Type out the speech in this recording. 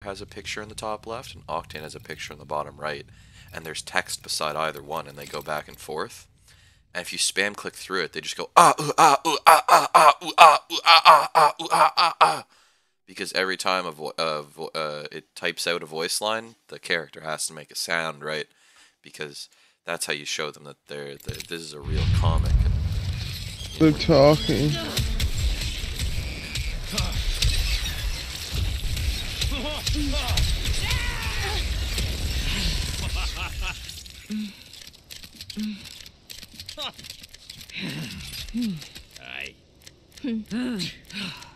has a picture in the top left and Octane has a picture in the bottom right, and there's text beside either one, and they go back and forth. And if you spam click through it, they just go because every time it types out a voice line, the character has to make a sound, right? Because that's how you show them that this is a real comic. And, they're talking. Aye.